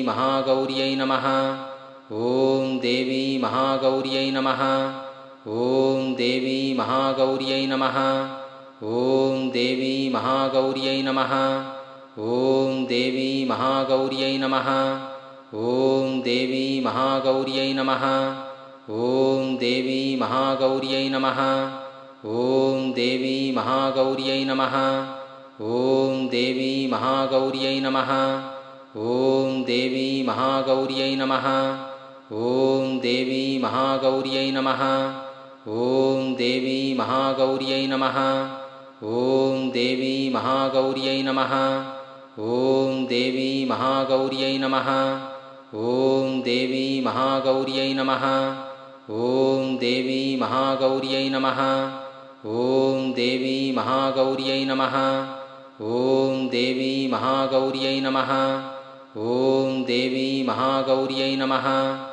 महागौर्यै नमः ॐ देवी महागौर्यै नमः ॐ देवी महागौर्यै नमः ॐ देवी महागौर्यै नमः ॐ देवी महागौर्यै नमः ॐ देवी महागौर्यै नमः ॐ देवी महागौर्यै नमः ॐ देवी महागौर्यै नमः ॐ देवी महागौर्यै नमः ॐ देवी महागौर्यै नमः ॐ देवी महागौर्यै नमः ॐ देवी महागौर्यै नमः ॐ देवी महागौर्यै नमः ॐ देवी महागौर्यै नमः ॐ देवी महागौर्यै नमः ॐ देवी महागौर्यै नमः ॐ देवी महागौर्यै नमः ॐ देवी महागौर्यै नमः ॐ देवी महागौर्यै नमः